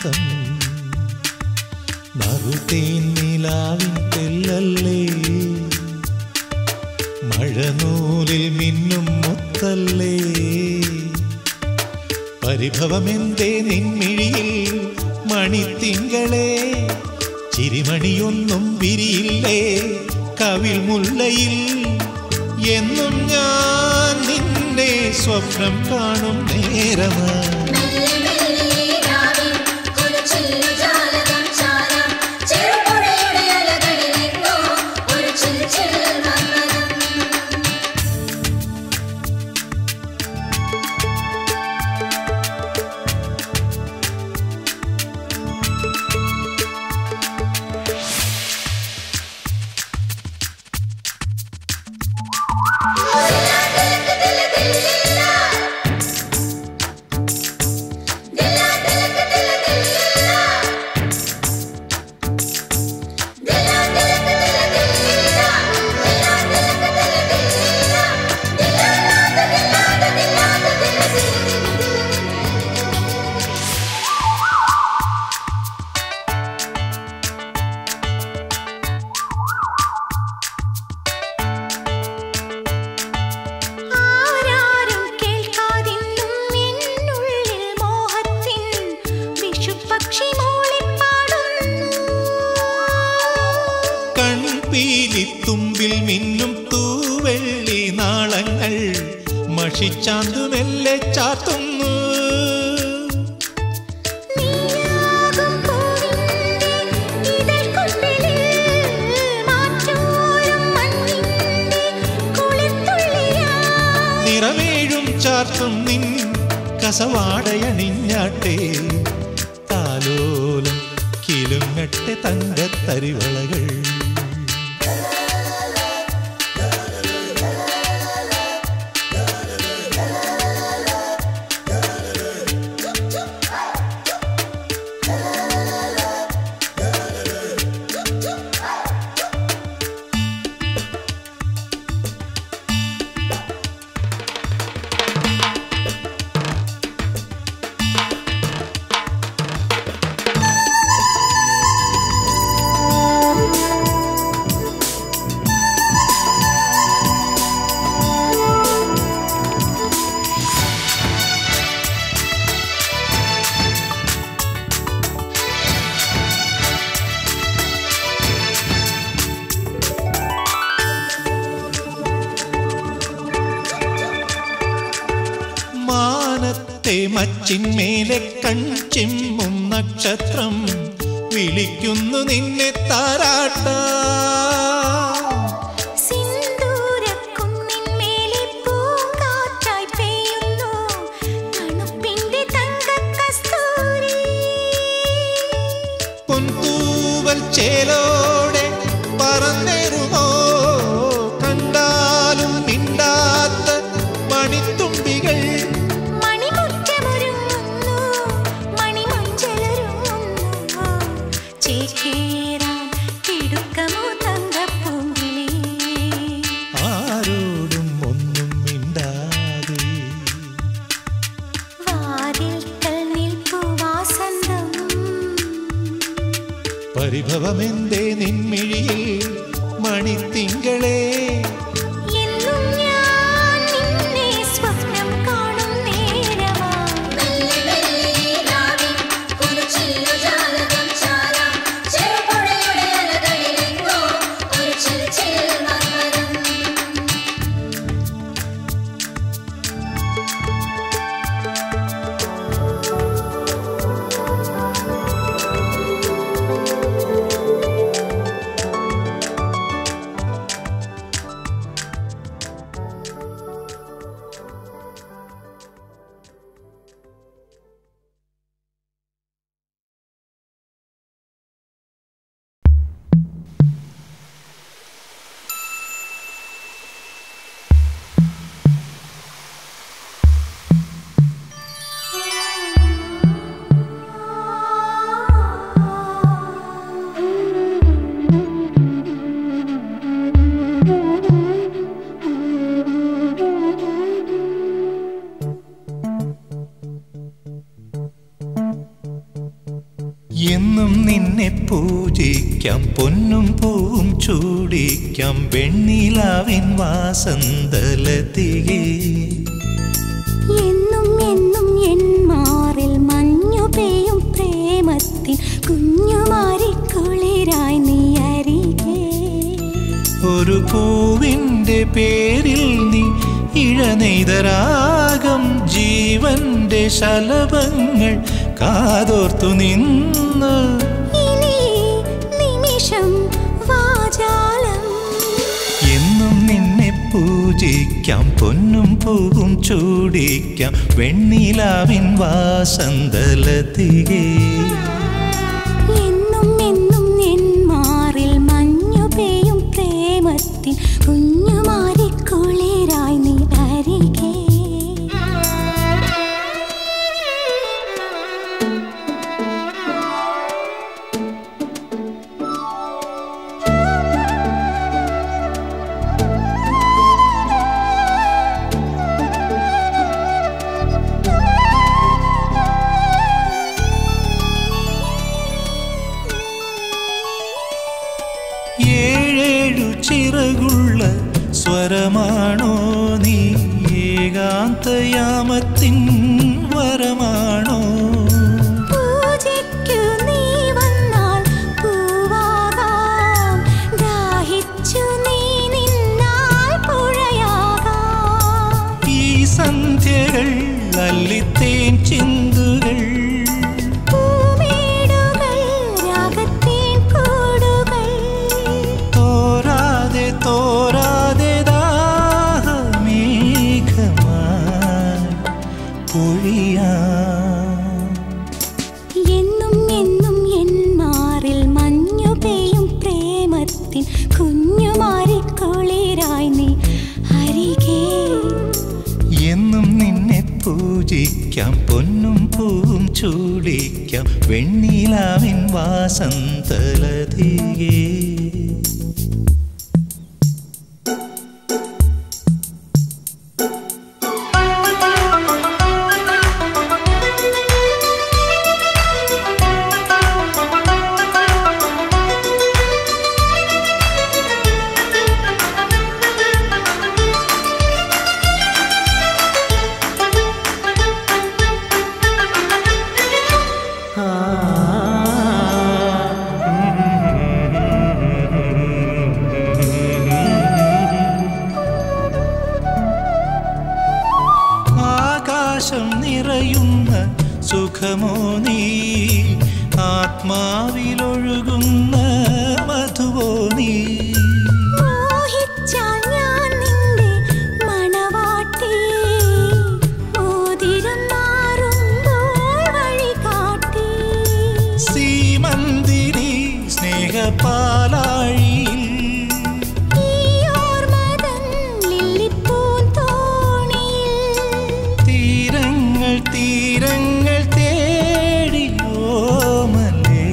മുത്തം നറുതേൻ നിലാവിൻ തെല്ലല്ലേ മഴനൂലിൽ മിന്നും മുത്തല്ലേ പരിഭവമെന്തേ നിൻമിഴിയിൽ മണിത്തിങ്കളെ ചിരിമണിയൊന്നും വിരിയില്ലേ കവിൾ മുല്ലയിൽ എന്നും ഞാൻ നിന്നെ സ്വപ്നം കാണും നേരമാ തുമ്പിൽ മിന്നും തൂവെള്ളി നാളങ്ങൾ മഷിച്ചാന്തുമെല്ലെ ചാത്തുന്നു നിറമേഴും ചാർത്തും നിൻ കസവാടയണിഞ്ഞാട്ടെ താലോലം കിലുങ്ങട്ടെ തങ്കത്തരിവളകൾ മച്ചിന്മേലെ കൺചിമ്മും നക്ഷത്രം വിളിക്കുന്നു നിന്നെ താരാട്ട പൊൻതൂവൽ ചേലോടെ പറന്നേറുമോ കണ്ടാലും മിണ്ടാത്ത മണിത്തുമ്പികൾ ആരോടും ഒന്നും മിണ്ടാതെ പരിഭവമെന്തേ നിൻമിഴിയിൽ മണിത്തിങ്കളെ എന്നും നിന്നെ പൂജിക്കാം പൊന്നും പൂവും ചൂടിക്കാം വെണ്ണിലാവിൻ വാസന്തലതികേ എന്നും എന്നും എൻ മാറിൽ മഞ്ഞു പെയ്യും പ്രേമത്തിൽ കുഞ്ഞുമാരിക്കുളിരായി നീ അരികെ ഒരു പൂവിൻ്റെ പേരിൽ നീ ഇഴനെയ്തരാഗം ജീവന്റെ ശലഭങ്ങൾ കാതോർത്തു നിന്ന് ഇനി നിമിഷം വാചാലം എന്നും നിന്നെ പൂജിക്കാം പൊന്നും പൂവും ചൂടിക്കാം വെണ്ണിലാവിൻ വാസന്തലതികേ എന്നും എന്നും എൻ മാറിൽ മഞ്ഞു പെയ്യും പ്രേമത്തിൽ കുഞ്ഞുമാരിക്കുളിരായി നീ അരികെ ഏഴേഴു ചിറകുള്ള സ്വരമാണോ നീ ഏകാന്തയാമത്തിൻ വരമാണോ പൂജയ്ക്കു നീ വന്നാൽ പൂവാകാം ദാഹിച്ചു നീ നിന്നാൽ പുഴയാകാം ഈ സന്ധ്യകൾ അല്ലിത്തേൻ ചിന്തുകൾ പൂമേടുകൾ രാഗത്തേൻ കൂടുകൾ തോരാതെ തോരാതെ ദാഹമേഘമായി പൊഴിയാം എന്നും എന്നും എൻ മാറിൽ മഞ്ഞു പെയ്യും പ്രേമത്തിൻ കുഞ്ഞുമാരിക്കുളിരായി നീ അരികെ എന്നും നിന്നെ പൂജിക്കാം പൊന്നും പൂവും ചൂടിക്കാം വെണ്ണിലാവിൻ വാസന്തലതികേ ആകാശം നിറയുന്ന സുഖമോ നീ ആത്മാവിലൊഴുകുന്ന മധുവോ നീ മോഹിച്ചാൽ ഞാൻ നിന്റെ മണവാട്ടി മോതിരം മാറുമ്പോൾ വഴികാട്ടി സീമന്തിരി സ്നേഹപാലാഴിയിൽ ഈ ഓർമ്മതൻ ലില്ലിപ്പൂന്തോണിയിൽ തീരങ്ങൾ തീരങ്ങൾ തേടിയോമലേ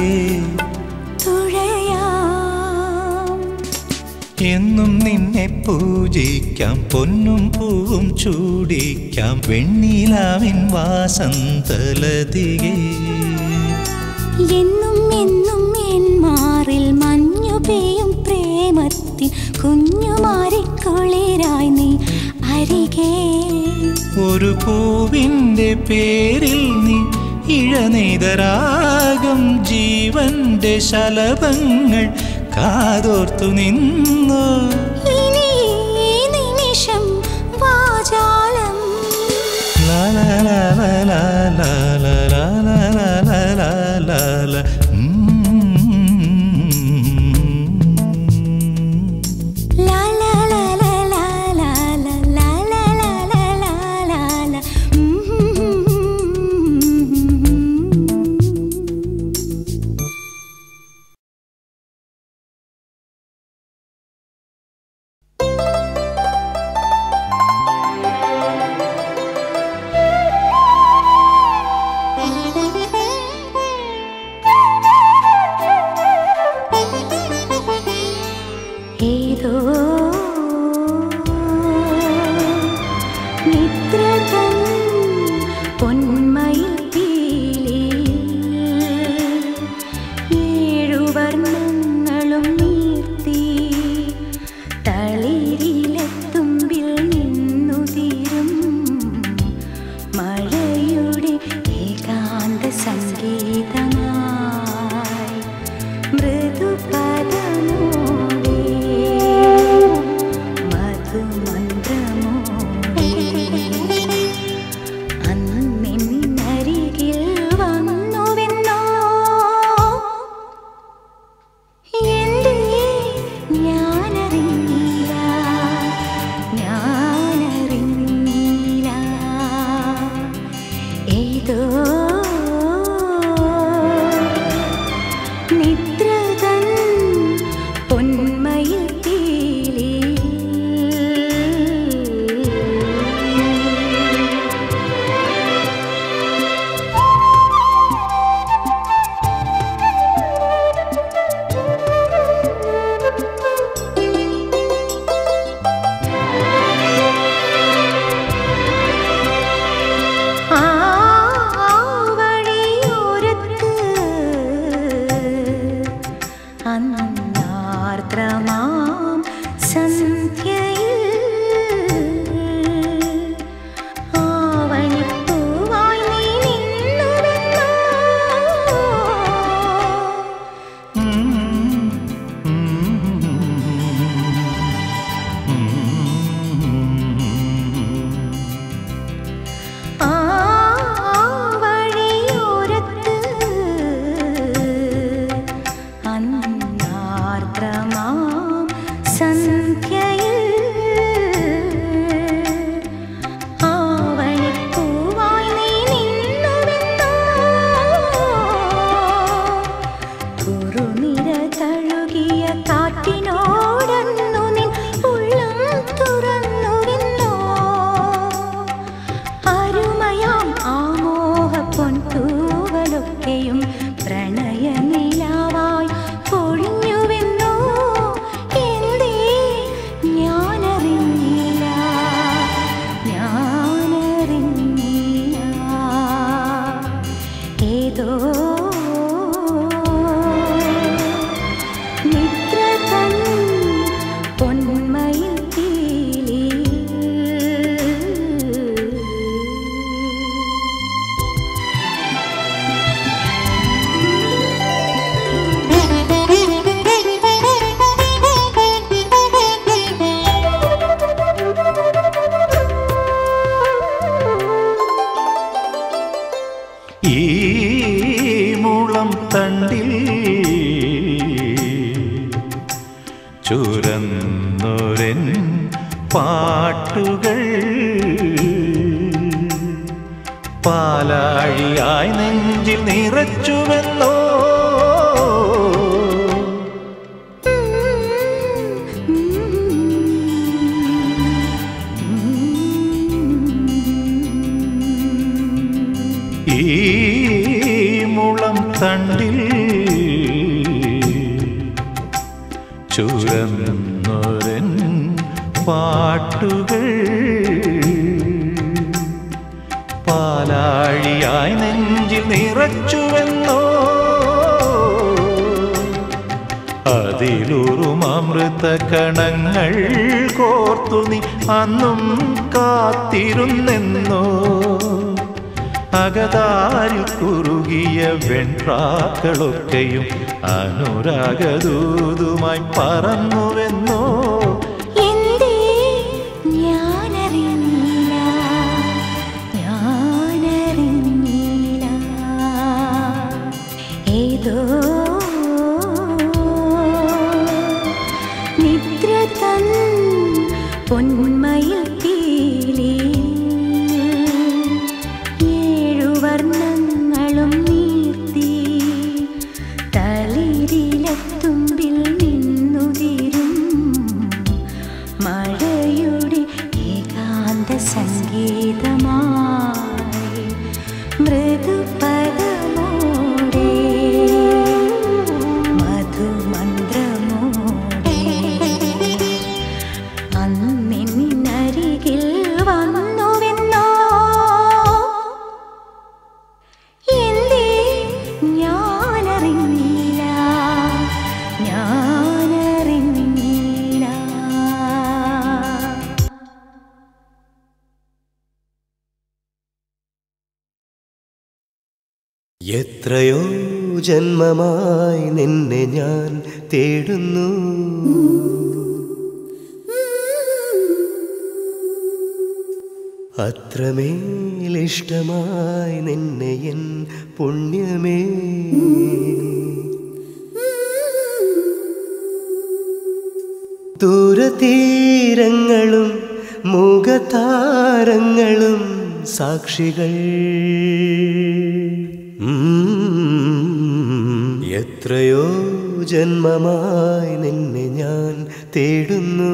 തുഴയാം എന്നും നിന്നെ പൂജിക്കാം പൊന്നും പൂവും ചൂടിക്കാം വെണ്ണിലാവിൻ വാസന്തലതികേ എന്നും എന്നും എൻ മാറിൽ മഞ്ഞു പെയ്യും പ്രേമത്തിൽ കുഞ്ഞുമാരിക്കുളിരായി നീ അരികെ ഒരു പൂവിൻ്റെ പേരിൽ നീ ഇഴനെയ്തരാഗം ജീവന്റെ ശലഭങ്ങൾ കാതോർത്തു നിന്നു ഇനി ഈ നിമിഷം വാചാലം ലാ ലാ ലാ ലാ ലാ ലാ ലാ ലാ ലാ ലാ ലാ ലാ ലാ. ലാ ലാ ലാ ലാ ലാ ലാ ലാ ലാ ലാ ലാ ലാ ലാ ലാ. പ്രണയനിലാവായി പൊഴിഞ്ഞുവെന്നോ എന്തേ ഞാനറിഞ്ഞില്ല ഏതോ നിദ്ര തൻ പൊന്മയിൽ തീലി ഈ മുളം തണ്ടിൽ ചുരന്നൊരൻ പാട്ടുകൾ പാലാഴിയായി നെഞ്ചിൽ നിറച്ചുവെന്നോ ഈ മുളം തണ്ടിൽ ചുരന്നൊരൻ പാട്ടുകൾ പാലാഴിയായി നെഞ്ചിൽ നിറച്ചുവെന്നോ അതിലൂറും അമൃത കണങ്ങൾ കോർത്തു നീ അന്നും കാത്തിരുന്നെന്നോ അകതാരിൽ കുറുകിയ വെൺപ്രാക്കളൊക്കെയും അനുരാഗദൂതുമായി പറന്നുവെന്നോ എന്തേ ഞാനറിഞ്ഞില്ല ഏതോ നിദ്ര തൻ പൊന്മയിൽ തീലി വർണ്ണങ്ങളും നീർത്തി തളിരിലത്തുമ്പിൽ നിന്നുതിരും മഴയുടെ ഏകാന്ത സംഗീതമായി മൃദുപദമോടെ മധുമന്ത്രമോടെ അന്നിന്നരികിൽ വന്നുവെന്നോ എത്രയോ ജന്മമായി നിന്നെ ഞാൻ തേടുന്നു അത്രമേലിഷ്ടമായി നിന്നെ എൻ പുണ്യമേ ദൂരതീരങ്ങളും മുഖതാരങ്ങളും സാക്ഷികൾ എത്രയോ ജന്മമായി നിന്നെ ഞാൻ തേടുന്നു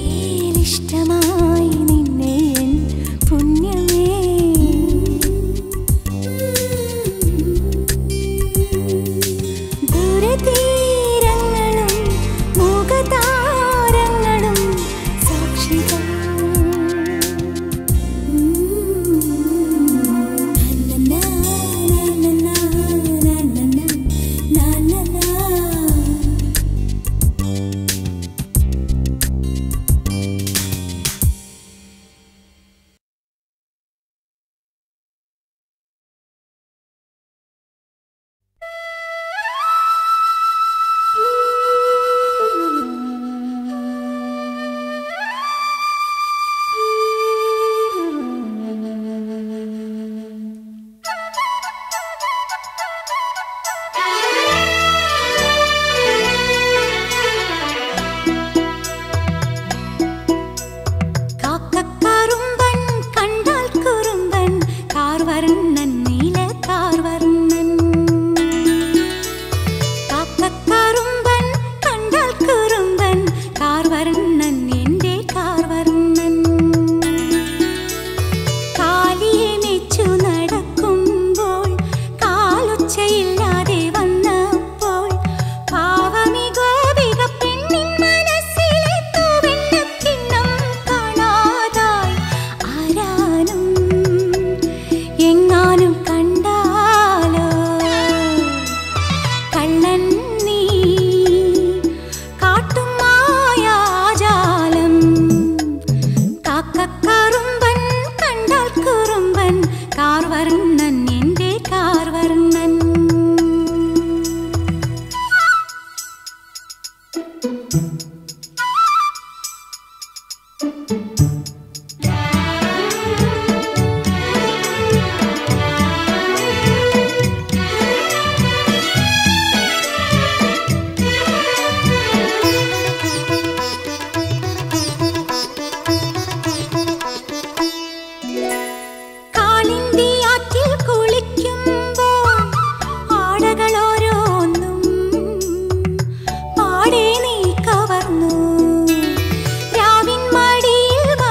ഇത്രമേലിഷ്ടമായി നിന്നെ എൻ പുണ്യമേ. ദൂരതീരങ്ങളും മുഖതാരങ്ങളും സാക്ഷികൾ. രാവിൻ മടിയിൽ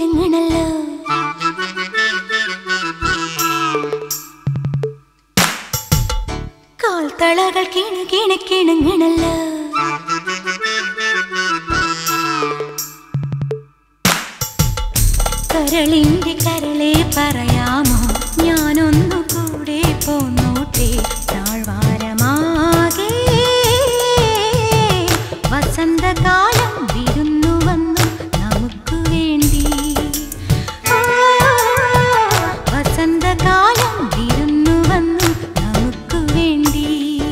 കിലുങ്ങിണല്ലോ കാൽത്തളകൾ കിണുകിണുകിണുങ്ങിണല്ലോ കരളിന്റെ കരളെ പറയാമോ ഞാനൊന്നു കൂടെ പോന്നോട്ടെ താഴ്വാരമാകെ വസന്തകാലം വിരുന്നു വന്നു നമുക്ക് വേണ്ടി വസന്തകാലം വിരുന്നു വന്നു നമുക്ക് വേണ്ടി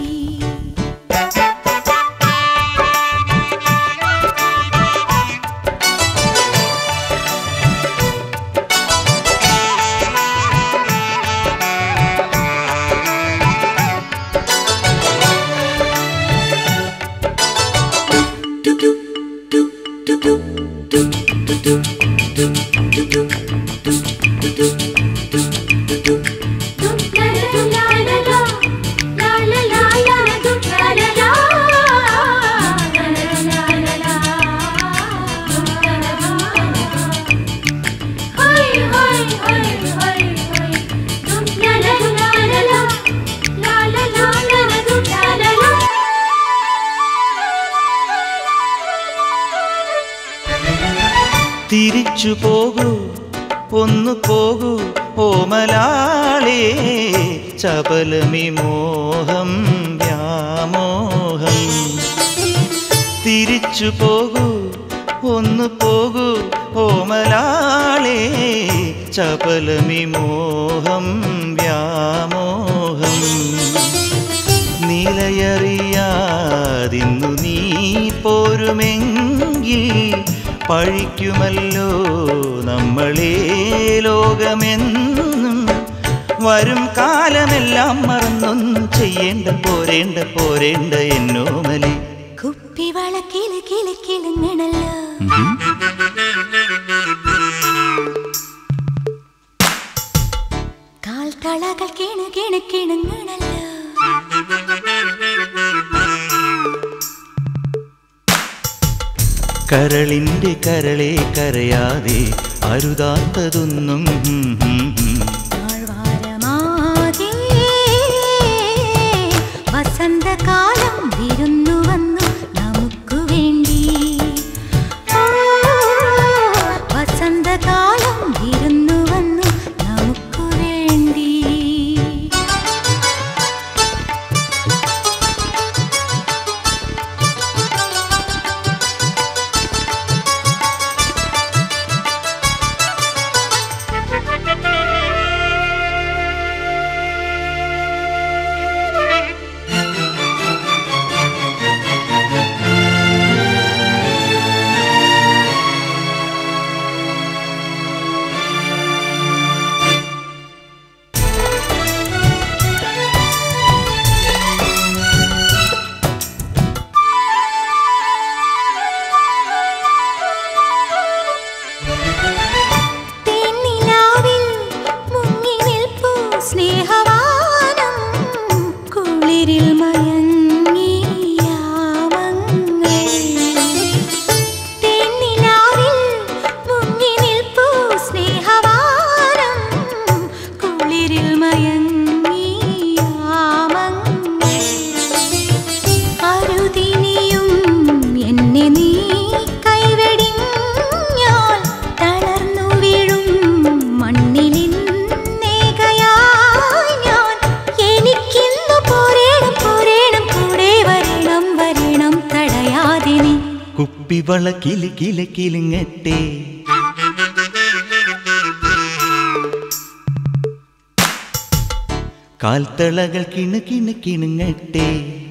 തിരിച്ചു പോകൂ ഒന്നു പോകൂ ഓമലാളേ ചപലമി മോഹം വ്യാമോഹം തിരിച്ചു പോകൂ ഒന്നു പോകൂ ഓമലാളേ ചപലമി മോഹം വ്യാമോഹം നിലയറിയാതിന്നു നീ പോരുമെങ്കിൽ പഴിക്കുമല്ലോ നമ്മളെ ലോകമെന്നും വരും കാലമെല്ലാം മറന്നൊന്നും ചെയ്യേണ്ട പോരേണ്ട എന്നോമലി കുപ്പിവള കിലുകിലുകിലുങ്ങിണല്ലോ കാൽത്തളകൾ കിണുകിണുകിണുങ്ങിണല്ലോ കരളിന്റെ കരളെ കരയാതെ അരുതാത്തതൊന്നും താഴ്വാരമാകെ വസന്തകാലം വിരുന്നു വന്നു നമുക്ക് വേണ്ടി വസന്തകാലം വിരുന്നു വന്നു നമുക്ക് വേണ്ടി കുപ്പിവള കിലുകിലുകിലുങ്ങട്ടെ കാൽത്തളകൾ കിണുകിണുകിണുങ്ങട്ടെ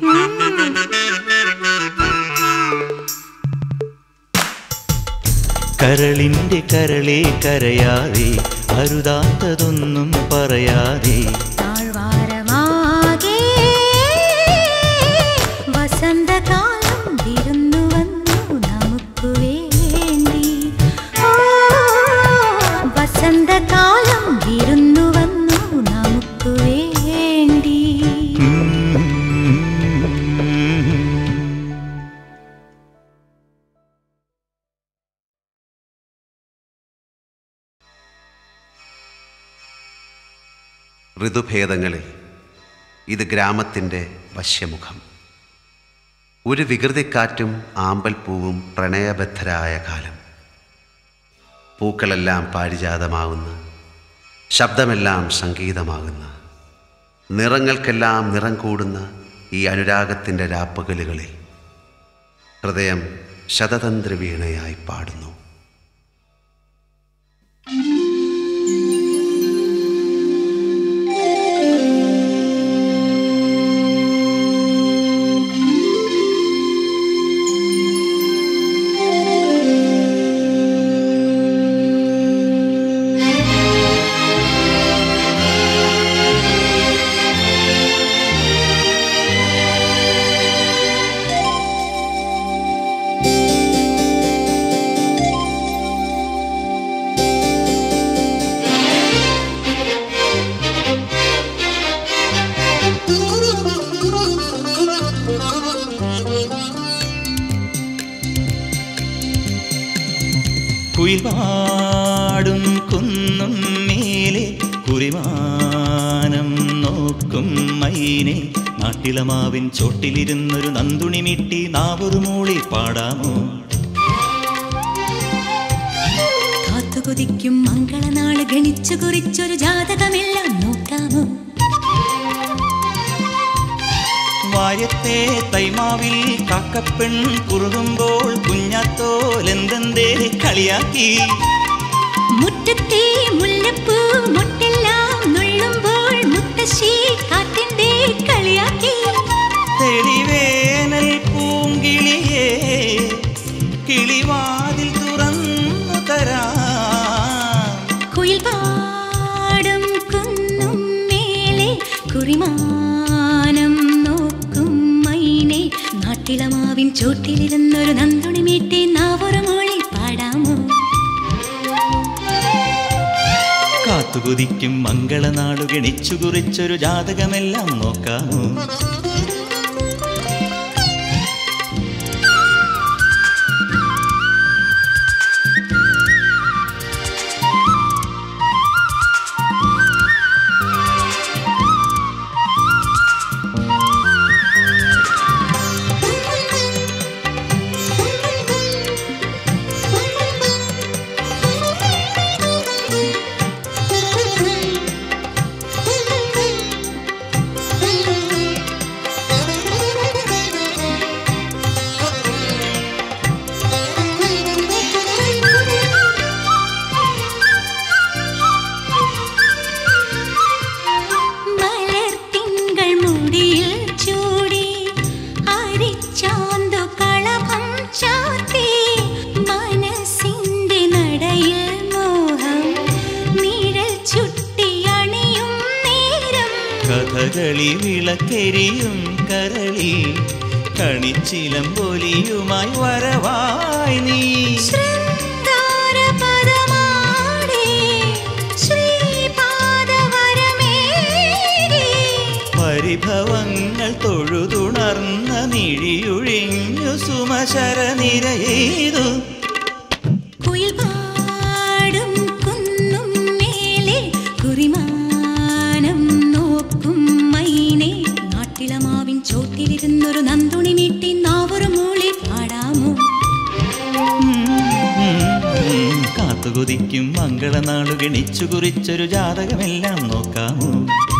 കരളിന്റെ കരളെ കരയാതെ അരുതാത്തതൊന്നും പറയാതെ താഴ്വാരമാകെ വസന്തകാലം വിരുന്നു വന്നു നമുക്ക് വേണ്ടി വസന്തകാലം വിരുന്നു വന്നു നമുക്ക് വേണ്ടി ഋതുഭേദങ്ങളിൽ ഇത് ഗ്രാമത്തിൻ്റെ വശ്യമുഖം. ഒരു വികൃതിക്കാറ്റും ആമ്പൽപ്പൂവും പ്രണയബദ്ധരായ കാലം. പൂക്കളെല്ലാം പാരിജാതമാകുന്ന, ശബ്ദമെല്ലാം സംഗീതമാകുന്ന, നിറങ്ങൾക്കെല്ലാം നിറം കൂടുന്ന ഈ അനുരാഗത്തിൻ്റെ രാപ്പകലുകളിൽ ഹൃദയം ശതതന്ത്ര വീണയായി പാടുന്നു. കുയിൽപാടും കുന്നും മേലെ കുറിമാനം നോക്കും മൈനെ, നാട്ടിലമാവിൻ ചോട്ടിലിരുന്നൊരു നന്ദുണി മിട്ടി നാവൊരു മൂളി പാടാമോ? കാത്തുകൊതിക്കും മംഗളനാള് ഗണിച്ചു കുറിച്ചൊരു ജാതകമെല്ലാം നോക്കാമോ? വാര്യത്തെ തൈമാവിൽ കാക്കപ്പെൺ കുറുകുമ്പോൾ കുഞ്ഞാത്തോലെന്തെന്തേ കളിയാക്കി. മുറ്റത്തെ മുല്ലപ്പൂ മുട്ടെല്ലാം നുള്ളുമ്പോൾ മുത്തശ്ശി കാറ്റിന്റെ കളിയാക്കി. തെളിവേനൽ പൂങ്കിളിയേ കിളിവാതിൽ തുറന്നു തരാം. കുയിൽപാടും കുന്നും മേലെ കുറിമാനം നോക്കും മൈനെ, നാട്ടിലമാവിൻ ചോട്ടിലിരുന്നൊരു നന്ദുണി മീട്ടി നാവൊരു മൂളി പാടാമോ? കാത്തുകുതിക്കും മംഗളനാളു ഗണിച്ചു കുറിച്ചൊരു ജാതകമെല്ലാം നോക്കാമോ? കഥകളി വിളക്കെരിയും കരളി കണിച്ചിലമ്പൊലിയുമായി വരവായി നീ. പരിഭവങ്ങൾ തൊഴുതുണർന്ന നിഴിയൊഴിഞ്ഞു സുമശരനിരയെയ്തു. കുയിൽപാടും കുന്നും മേലെ കുറിമാനം നോക്കും മൈനെ, നാട്ടിലമാവിൻ ചോട്ടിലിരുന്നൊരു നന്ദുണി മീട്ടി നാവൊരു മൂളി പാടാമോ? കാത്തുകൊതിക്കും മംഗളനാളു ഗണിച്ചു കുറിച്ചൊരു ജാതകമെല്ലാം നോക്കാമോ?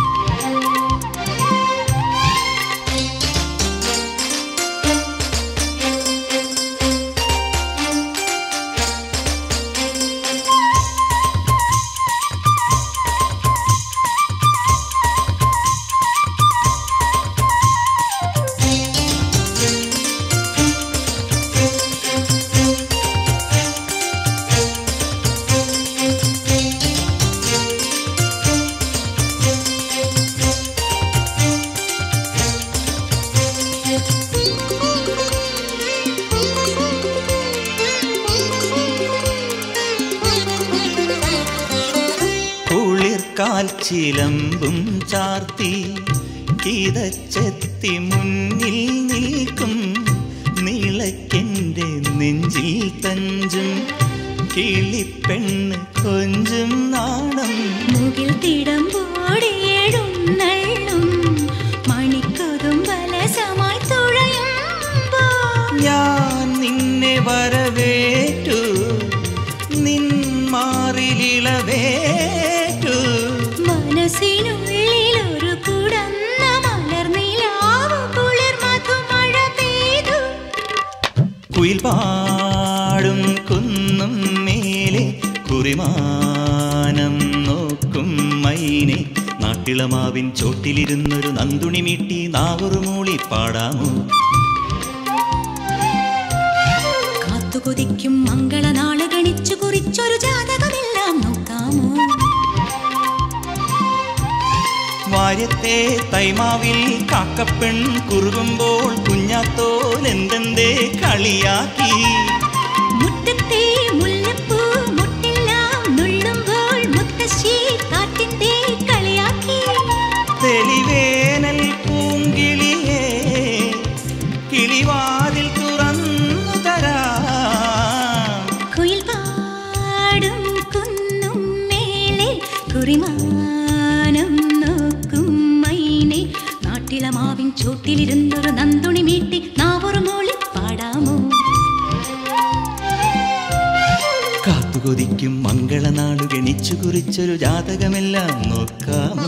കാൽച്ചിലമ്പും ചാർത്തി കിതച്ചെത്തി മുന്നിൽ നിൽക്കും നീളയ്ക്കെൻ്റെ നെഞ്ചിൽ തഞ്ചും കിളിപ്പെണ്ണ് കൊഞ്ചും നാണം. മുകിൽ തിടമ്പോടിയേഴു വരവേറ്റു നിന്മാറിലിളവേറ്റു മനസ്സിനുള്ളിലൊരു കുടന്ന മലർനിലാവ് കുളിർ മധുമഴ പെയ്തു. കുയിൽ പാടും കുന്നും മേലെ കുറിമാനം നോക്കും മൈനെ നാട്ടിളമാവിൻ ചോട്ടിലിരുന്നൊരു നന്ദുണി മീട്ടി നാവൊരു മൂളി പാടാമോ? കാത്തുകൊതിക്കും മംഗളനാള് ഗണിച്ചു കുറിച്ചൊരു ജാതകമെല്ലാം നോക്കാമോ? വാര്യത്തെ തൈമാവിൽ കാക്കപ്പെൺ കുറുകുമ്പോൾ കുഞ്ഞാത്തോൻ എന്തെന്തേ കളിയാക്കി. മുറ്റത്തെ മുല്ലപ്പൂ മുട്ടെല്ലാം നുള്ളുമ്പോൾ മുത്തശ്ശി കാറ്റിന്റെ കളിയാക്കി. തെളിവേനൽ പൂങ്കിളിയേ കിളിവാതിൽ തുറന്നു തരാം. കുയിൽ പാടും കുന്നും മേലെ കുറിമാനം നോക്കും മൈനെ നാട്ടിളമാവിൻ ചോട്ടിലിരുന്നൊരു നന്ദുണി മീട്ടി നാവൊരു മൂളി പാടാമോ? കാത്തുകൊതിക്കും മംഗളനാളു ഗണിച്ചു കുറിച്ചൊരു ജാതകമെല്ലാം നോക്കാമോ?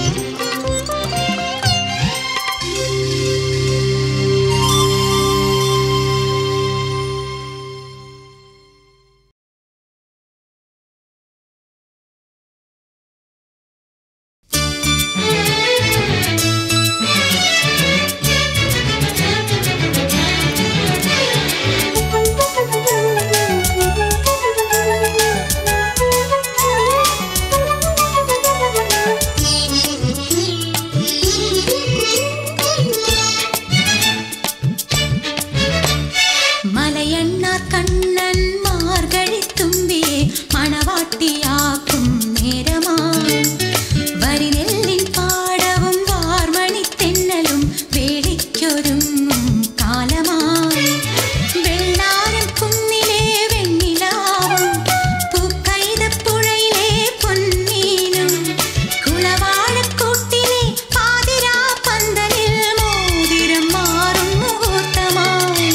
മലയണ്ണാർ കണ്ണൻ മാർഗഴിത്തുമ്പിയെ മണവാട്ടിയാക്കും നേരമായി. വരിനെല്ലിൻ പാടവും വാർമണിത്തെന്നലും വേളിക്കൊരുങ്ങും കാലമായി. വെള്ളാരം കുന്നിലെ വെണ്ണിലാവും പൂക്കൈതപ്പുഴയിലെ പൊന്മീനും കുളവാഴക്കൂട്ടിലെ പാതിരാ പന്തലിൽ മോതിരം മാറും മുഹൂർത്തമായി.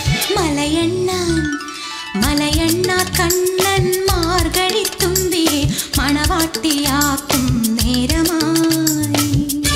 മലയണ്ണാർ കണ്ണൻ മാർഗഴിത്തുമ്പിയെ മണവാട്ടിയാക്കും നേരമായി.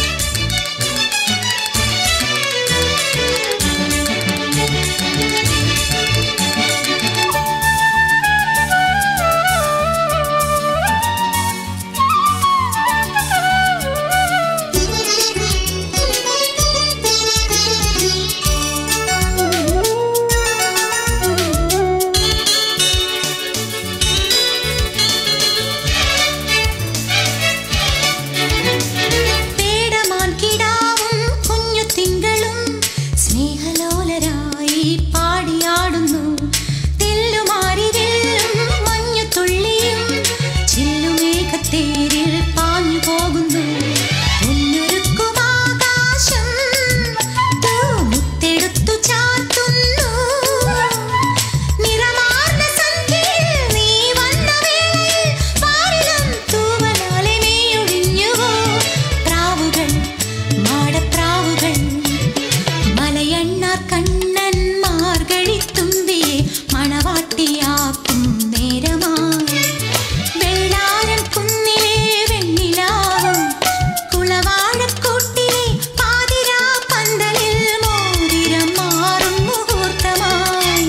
പേടമാൻ കിടാവും കുഞ്ഞു തിങ്കളും സ്നേഹലോലരായി പാടിയാടുന്നു. തെല്ലുമാരിലും മഞ്ഞു തുള്ളിയും ചില്ലുമേഘത്തേരിൽ പാഞ്ഞു പോകുന്നു. പൊന്നൊരുക്കുമാകാശം മുത്തെടുത്തു ചാത്തുന്നു. നിറമാർന്ന സന്ധ്യയിൽ നീ വന്ന വേളയിൽ പാരിലും തൂവലാലെ നീയൊഴിഞ്ഞുവോ പ്രാവുകൾ മാടപ്രാവുകൾ. മലയണ്ണാർ കണ്ണൻ മാർഗഴിത്തുമ്പിയെ മണവാട്ടിയാക്കും നേരമായി. വെള്ളാരം കുന്നിലെ വെണ്ണിലാവും കുളവാഴക്കൂട്ടിലെ പാതിരാ പന്തലിൽ മോതിരം മാറും മുഹൂർത്തമായി.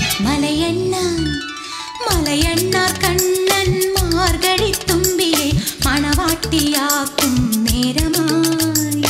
മലയണ്ണാർ കണ്ണൻ മാർഗഴിത്തുമ്പിയെ മണവാട്ടിയാക്കും നേരമായി.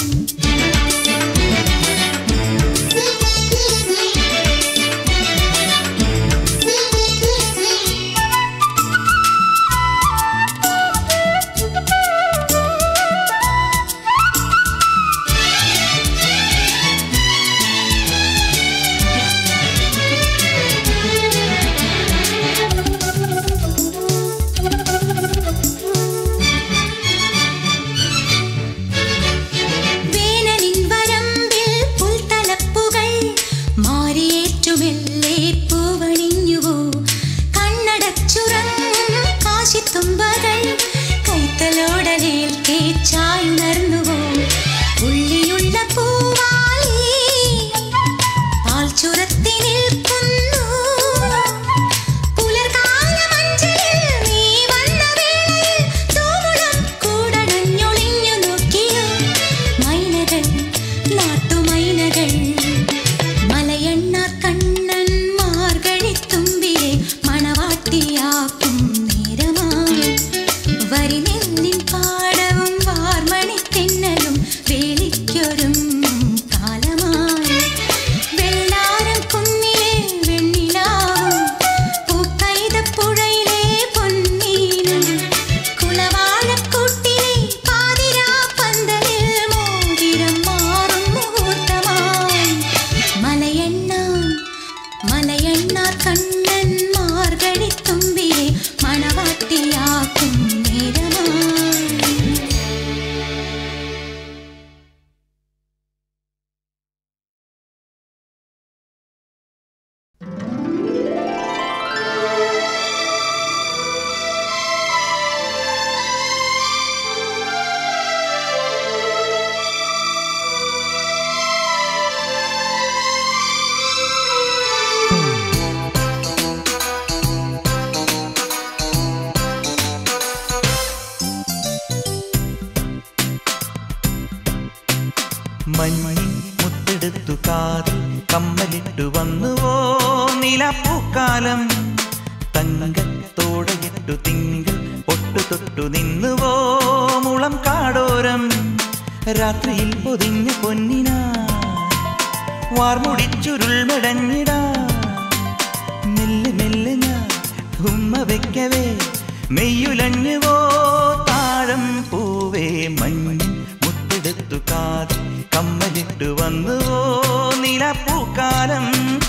ചുരത്തി നിൽക്കുന്നു മഞ്ഞിൻ മുത്തെടുത്തു കാതിൽ കമ്മലിട്ടു വന്നുവോ നിലപ്പൂക്കാലം. തങ്കത്തോടയിട്ടു തിങ്കൾ പൊട്ടു തൊട്ടു നിന്നുവോ മുളം കാടോരം. രാത്രിയിൽ പൊതിഞ്ഞ പൊന്നിനാ വാർമുടിച്ചുരുൾമെടഞ്ഞിടാ. മെല്ലെ മെല്ലെ ഞാൻ ഉമ്മ വെക്കവേ മെയ്യുലഞ്ഞുവോ താഴം പൂവേ. മഞ്ഞിൻ മുത്തെടുത്തു കാതിൽ കമ്മലിട്ടു വന്നുവോ നിലപ്പൂക്കാലം.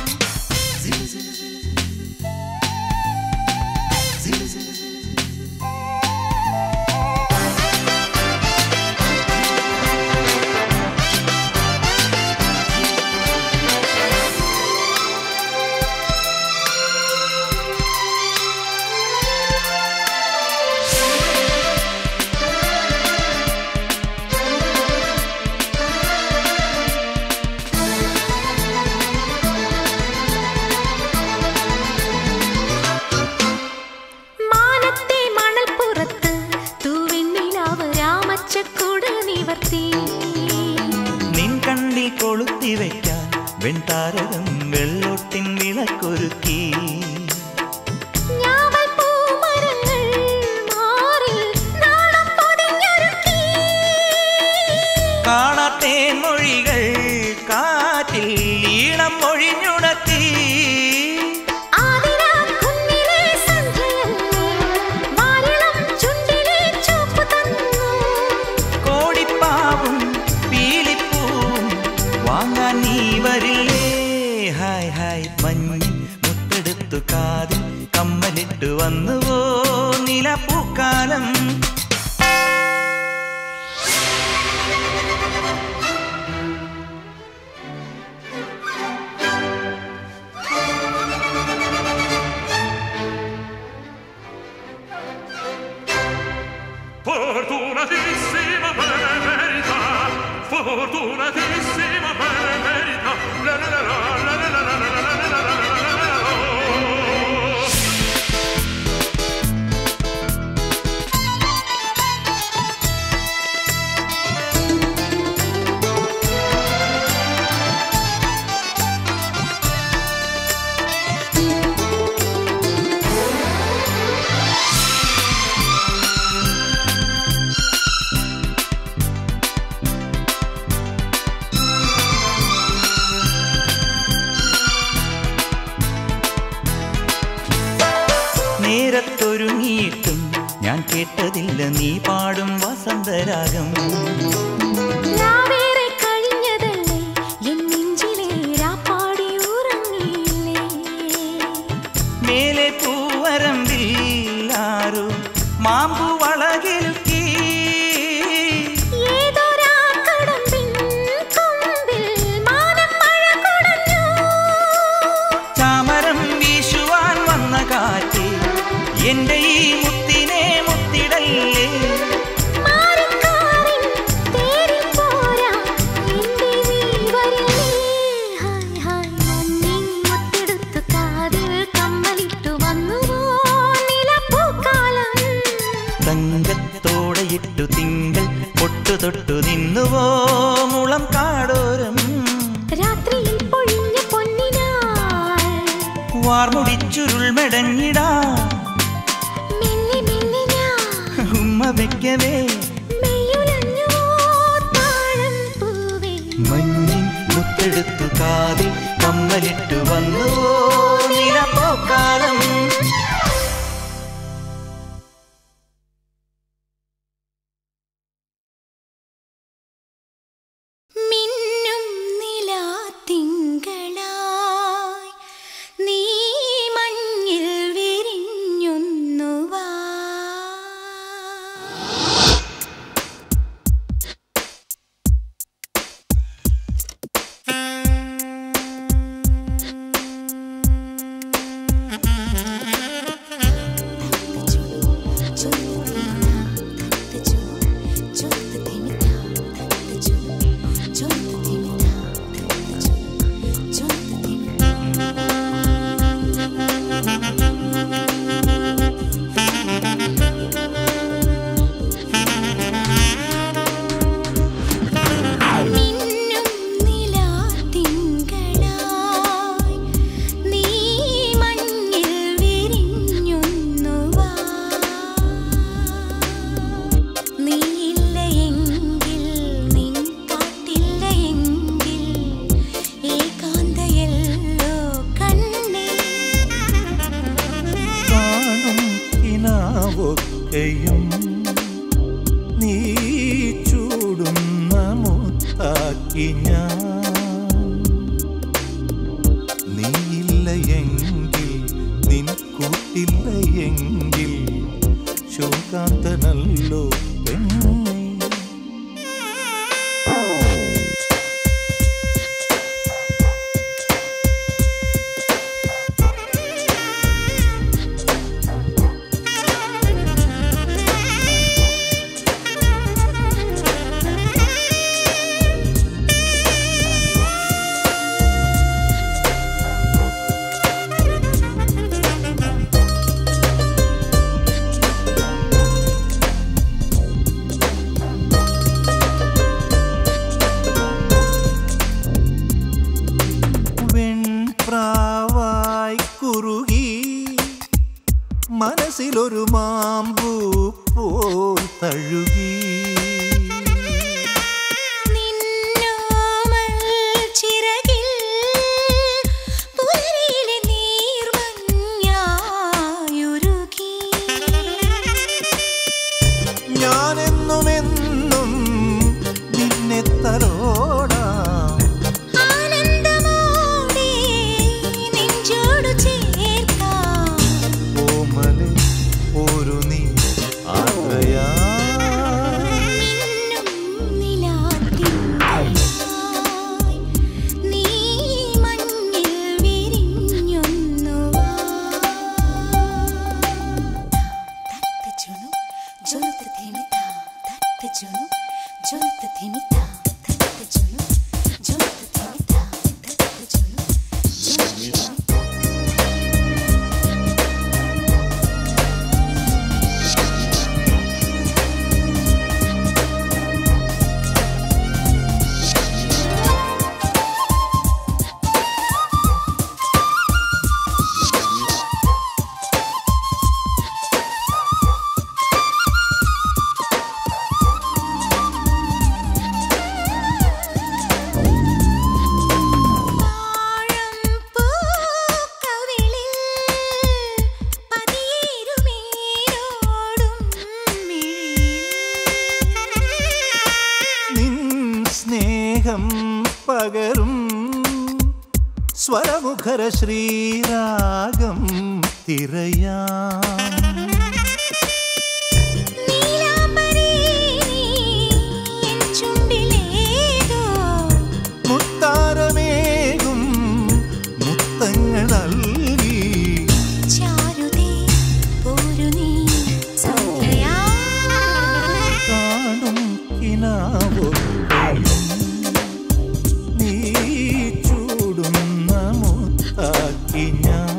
നിൻ കണ്ണിൽ കൊളുത്തി വയ്ക്കാൻ വെൺതാരകം വെള്ളോട്ടിൻ വിളക്കൊരുക്കി. കാണാത്തേൻ മൊഴികൾ കാറ്റിൽ ഈണം മൊഴിഞ്ഞുണർത്തി. കോടിപ്പാവും പീലിപ്പൂവും വാങ്ങാൻ നീ വരില്ലേ. ഹായ് ഹായ് മഞ്ഞിൻ മുത്തെടുത്തു കാതിൽ കമ്മലിട്ടു വന്നുവോ നിലപ്പൂക്കാലം. Fortunatissima per verità, fortunatissima per verità, la la la la la la la la la la la la. നേരത്തൊരുങ്ങിയിട്ടും ഞാൻ കേട്ടതില്ല നീ പാടും വസന്തരാഗം. മേലെ പൂവരമ്പിൽ ആരോ മാമ്പു വളകിലുക്കി. ചാമരം വീശുവാൻ വന്ന കാറ്റ് എന്റെ ഈ മുത്തിനെ മുത്തിടല്ലേ. തങ്കത്തോടയിട്ടു തിങ്കൾ പൊട്ടു തൊട്ടു നിന്നുവോ മുളം കാടോരം. രാത്രിയിൽ പൊഴിഞ്ഞ പൊന്നിനാൾ വാർമുടിച്ചുരുൾമെടഞ്ഞിടാ. മെല്ലെ മെല്ലെ ഞാൻ ഉമ്മ വെക്കവേ മെയ്യുലഞ്ഞുവോ താഴം പൂവേ. മഞ്ഞിൻ മുത്തെടുത്തു കാതിൽ കമ്മലിട്ടു വന്നുവോ നിലപ്പൂക്കാലം. മിന്നും നിലാത്തിങ്കളായി നീ മഞ്ഞിൽ വിരിഞ്ഞൊന്നു വാ. തേനും നീ ചൂടുന്ന മുത്താക്കി ഞാൻ. നീയില്ല എങ്കിൽ നിൻ കൂട്ടില്ല എങ്കിൽ ശോകാന്തനല്ലോ പെണ്ണേ. മനസ്സിലൊരു മാമ്പൂ പോൽ തഴുകി ഞാനെന്നുമെന്നും നിന്നെ തലോടാ ഒരു നീ ആഗ്രയാ നീ മഞ്ഞിൽ വിരിഞ്ഞൊന്നു പകരും സ്വരമുഖര ശ്രീരാഗം തിരയാം മുത്താരമേകും മുത്തങ്ങൾ നൽകി കാണും കിനാവോ നീ ചൂടുന്ന മുത്താക്കി ഞാൻ.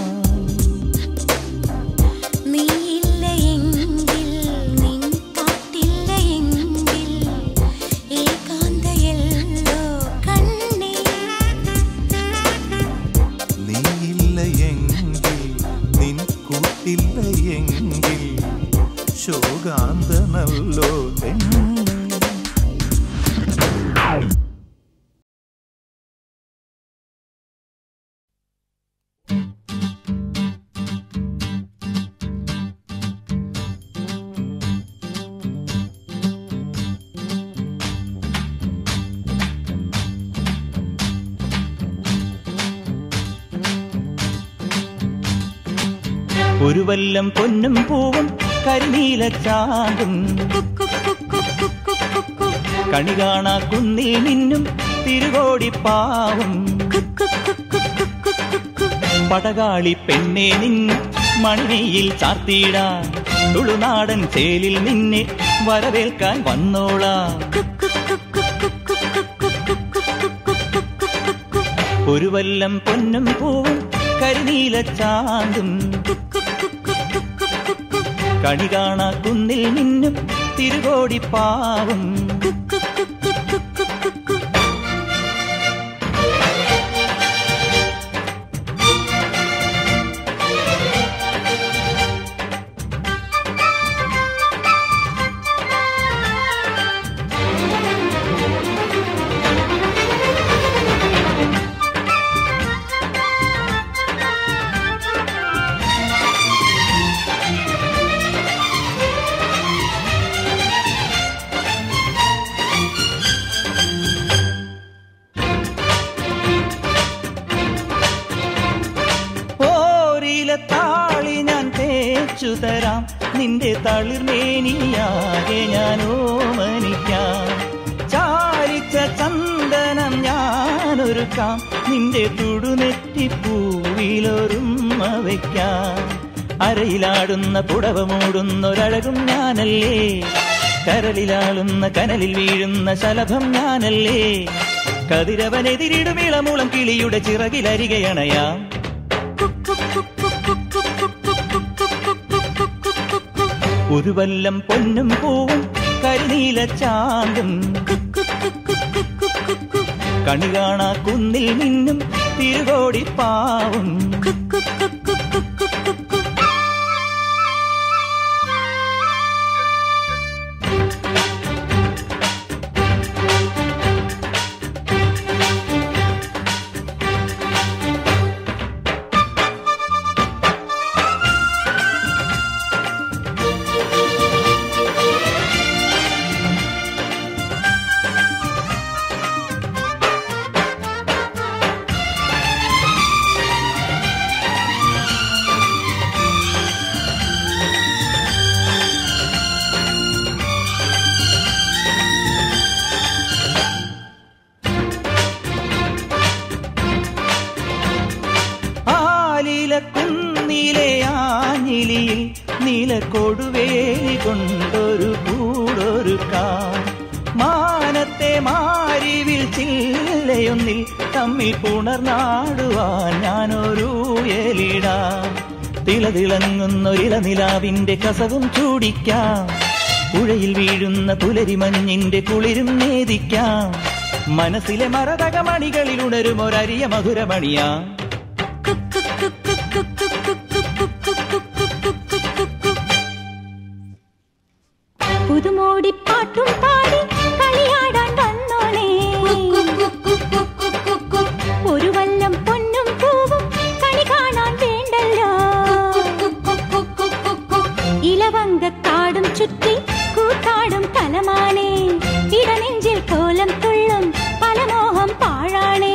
നീയില്ല എങ്കിൽ നിൻ കാട്ടില്ല എങ്കിൽ ഏകാന്തയല്ലോ കണ്ണേ. നീയില്ല എങ്കിൽ നിൻ കൂട്ടില്ല എങ്കിൽ ശോകാന്തനല്ലോ പെണ്ണേ. ഒരു വല്ലം പൊന്നും പൂവും കരിനീല ചാന്തും കണി കാണാ കുന്നിൽ നിന്നും തിരുകോടിപ്പാവും പടകാളി പെണ്ണെ നിന്നു മണിയിൽ ചാർത്തിയിടാൻ തുളുനാടൻ ചേലിൽ നിന്നെ വരവേൽക്കാൻ വന്നോളാം. ഒരു വല്ലം പൊന്നും പൂവും കരിനീല ചാന്തും കണി കാണാ കുന്നിൽ നിന്നും തിരുകോടിപ്പാവും നിന്റെ തളിർമേനിയാകെ ഞാൻ ഓമനിക്കാം. ചാരിച്ച ചന്ദനം ഞാനൊരുക്കാം, നിന്റെ തുടുനെറ്റിപ്പൂവിലൊരുമ്മ വയ്ക്കാം. അരയിലാടുന്ന പുടവ മൂടുന്നൊരഴകും ഞാനല്ലേ, കരളിലാളുന്ന കനലിൽ വീഴുന്ന ശലഭം ഞാനല്ലേ. കതിരവനെതിരിടും ഇളമുളം കിളിയുടെ ചിറകിലരികയണയാം. ഒരു വല്ലം പൊന്നും പൂവും കരിനീല ചാന്തും കണി കാണാ കുന്നിൽ നിന്നും തിരുകോടിപ്പാവും. കുന്നിലെ ആഞ്ഞിലിയിൽ നീലക്കൊടുവേലി കൊണ്ടൊരു കൂടൊരുക്കാം. മാനത്തെ മാരിവിൽ ചില്ലയൊന്നിൽ തമ്മിൽ പുണർന്നാടുവാൻ ഞാനൊരു എലിടാം. തിളതിളങ്ങുന്നൊരിളനിലാവിന്റെ കസവും ചൂടിക്കാം, പുഴയിൽ വീഴുന്ന പുലരിമഞ്ഞിന്റെ കുളിരും നേദിക്കാം. മനസ്സിലെ മരതകമണികളിൽ ഉണരുമൊരരിയ മധുരമണിയാം. പുതുമോടിപ്പാട്ടും പാടി കളിയാടാൻ വന്നോളേ, ഒരു വല്ലം പൊന്നും പൂവും കണി കാണാൻ വേണ്ടല്ലോ. ഇലവങ്കക്കാടും ചുറ്റി കൂത്താടും തലമാനേ, ഇടനെഞ്ചിൽ കോലം തുള്ളും പലമോഹം പാഴാണേ.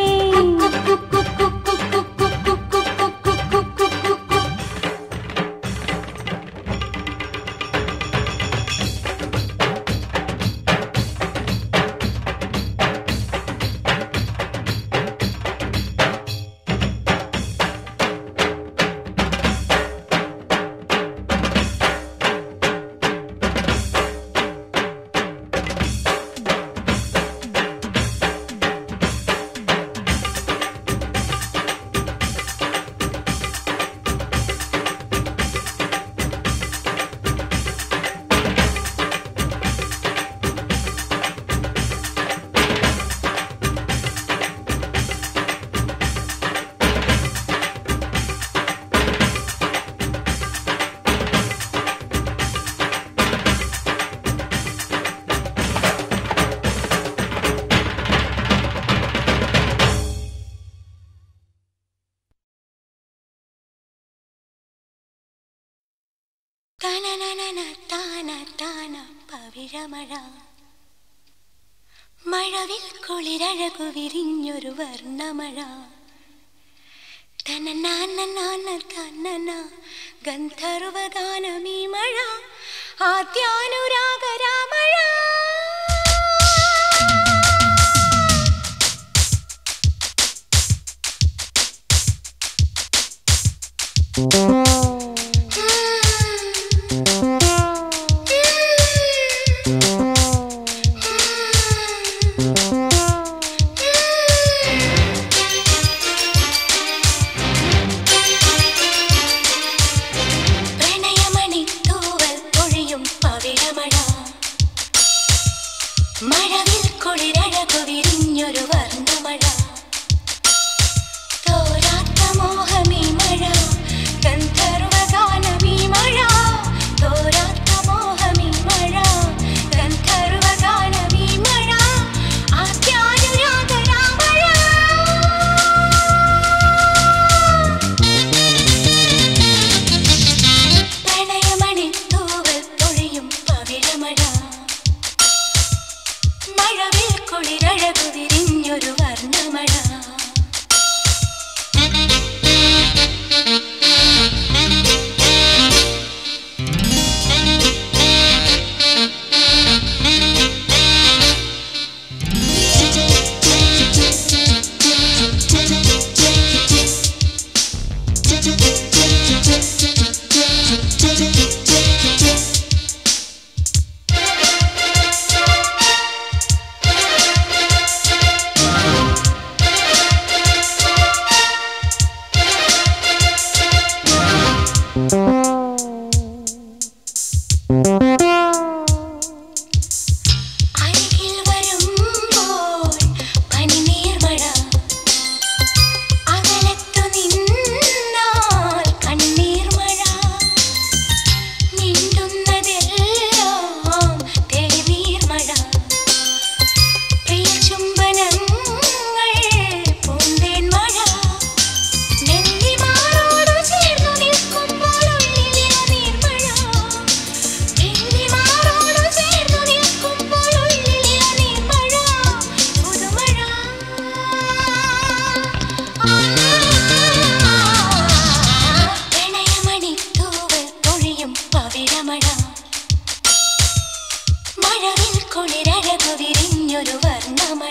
പവിഴമഴ മഴവിൽ കുളിരഴകു വിരിഞ്ഞൊരു വർണ്ണമഴ. ഗന്ധർവഗാനമീ മഴ, ആദ്യാനുരാഗരാമഴ. മഴവിൽ കുളിരഴകു വിരിഞ്ഞൊരു വർണ്ണമഴ, തോരാത്ത മോഹമീ മഴ, ഗന്ധർവഗാനമീ മഴ, തോരാത്ത മോഹമീ മഴ, ഗന്ധർവഗാനമീ മഴ, ആദ്യാനുരാഗരാമഴ. പ്രണയമണി തൂവൽ പൊഴിയും പവിഴമഴ, മഴവിൽ കുളിരഴകു വിരിഞ്ഞു മഴവിൽ കുളിരഴകു വിരിഞ്ഞൊരു വർണ്ണമഴ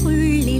ഉള്ളിൽ